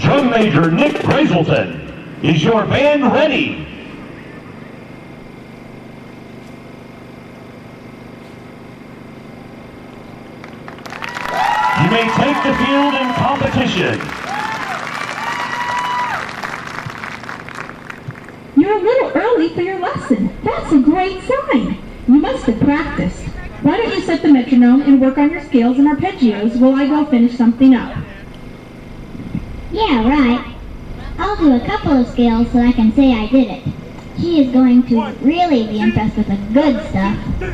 Drum Major Nick Brazelton. Is your band ready? You may take the field in competition. You're a little early for your lesson. That's a great sign. You must have practiced. Why don't you set the metronome and work on your scales and arpeggios while I go finish something up? Yeah, right. I'll do a couple of scales so I can say I did it. She is going to really be impressed with the good stuff.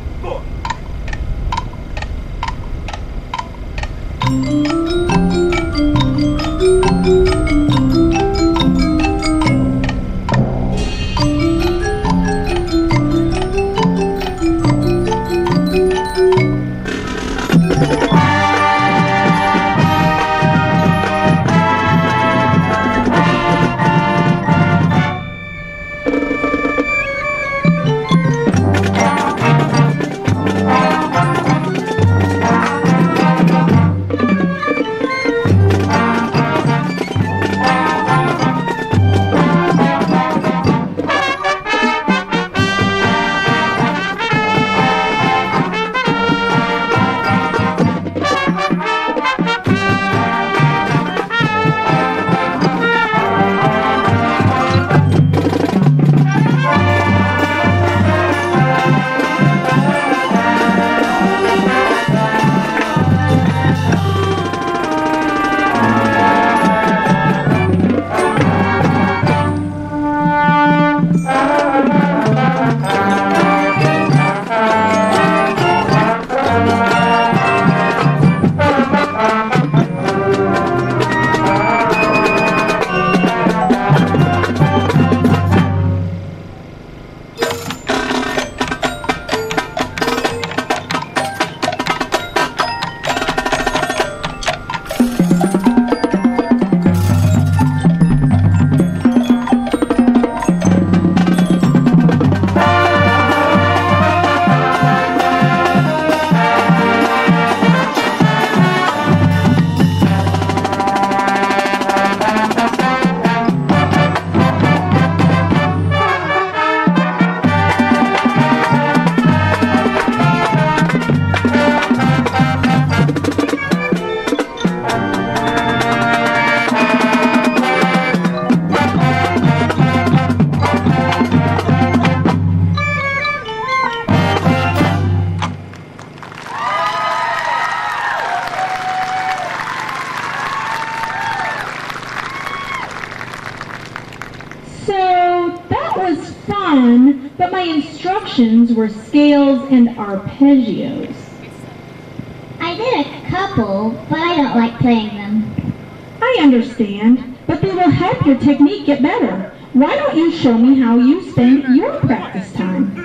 But my instructions were scales and arpeggios. I did a couple, but I don't like playing them. I understand, but they will help your technique get better. Why don't you show me how you spend your practice time?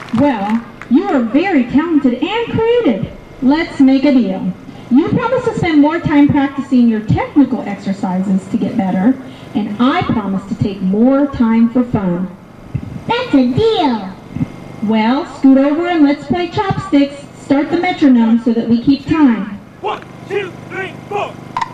Well, you are very talented and creative. Let's make a deal. You promise to spend more time practicing your technical exercises to get better, and I promise to take more time for fun. That's a deal. Well, scoot over and let's play chopsticks. Start the metronome so that we keep time. 1, 2, 3, 4.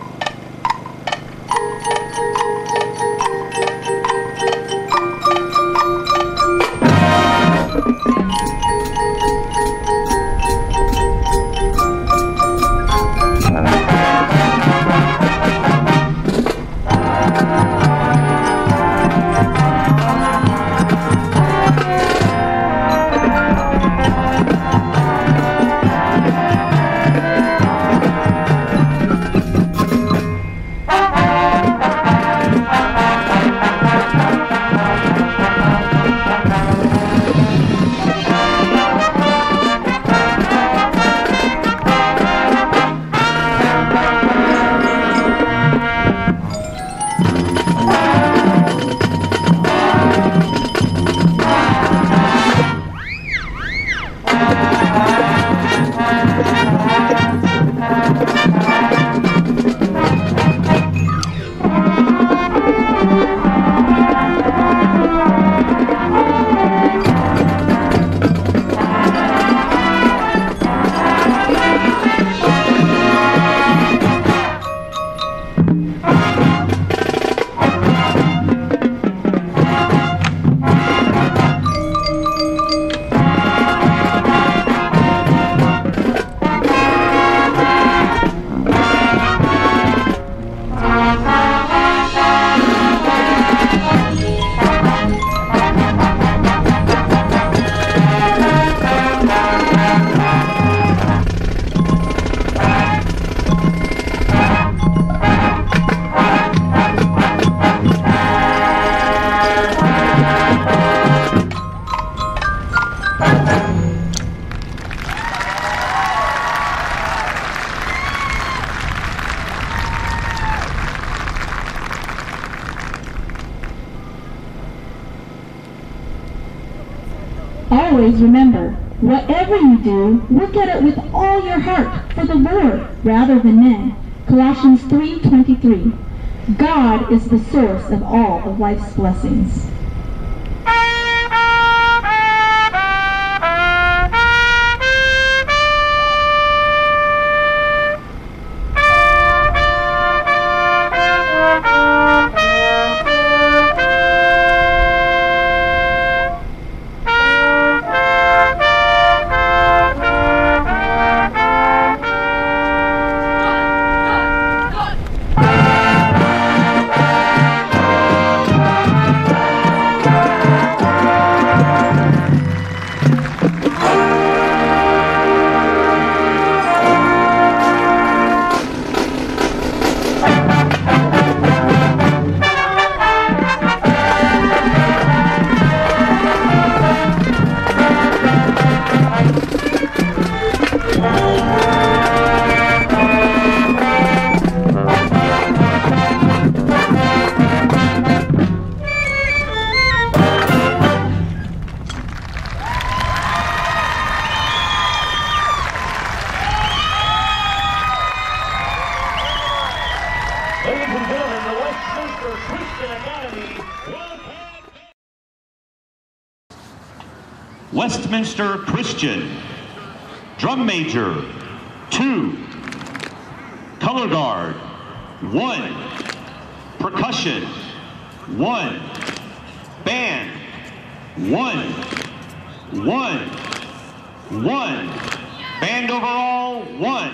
Always remember, whatever you do, work at it with all your heart for the Lord rather than men. Colossians 3:23. God is the source of all of life's blessings. Ladies and gentlemen, the Westminster Christian Academy Westminster Christian, drum major, 2, color guard, 1, percussion, 1, band, 1, 1, band overall, 1.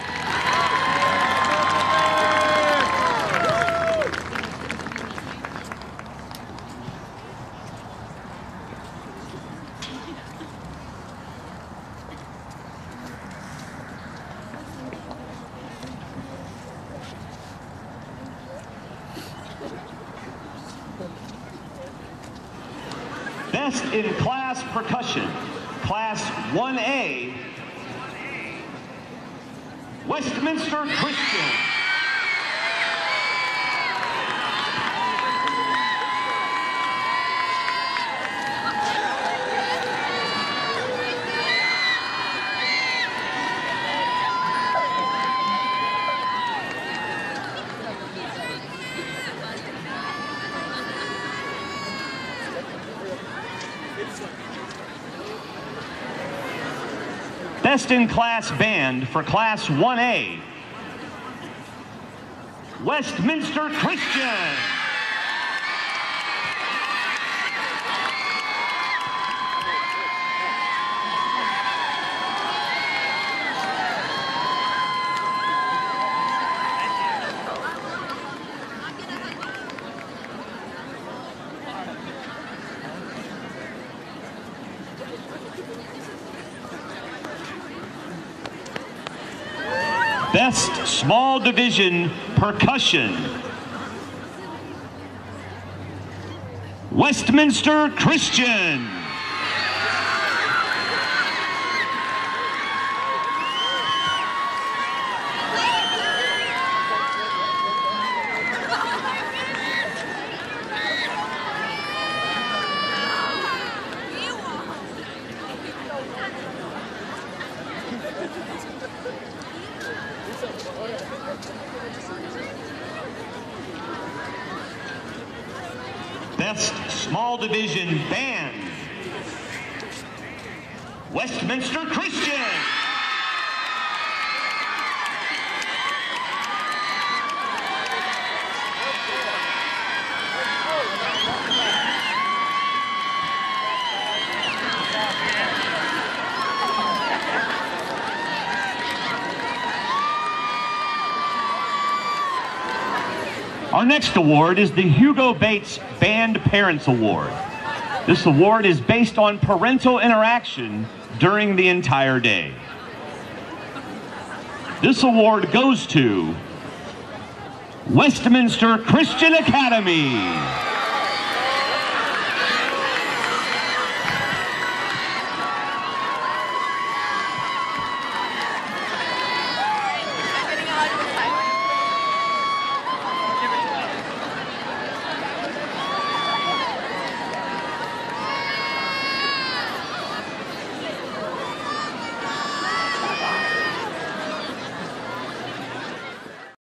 Best in class percussion, class 1A, Westminster Christian. Best in Class Band for Class 1A, Westminster Christian. Best Small Division Percussion, Westminster Christian. Best Small Division Band, Westminster Christian. Our next award is the Hugo Bates Band Parents Award. This award is based on parental interaction during the entire day. This award goes to Westminster Christian Academy.